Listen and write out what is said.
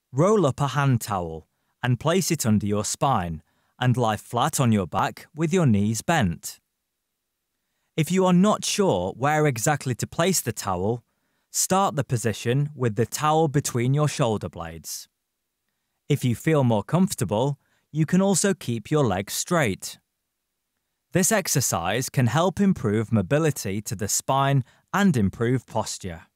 Roll up a hand towel and place it under your spine and lie flat on your back with your knees bent. If you are not sure where exactly to place the towel, start the position with the towel between your shoulder blades. If you feel more comfortable, you can also keep your legs straight. This exercise can help improve mobility to the spine and improve posture.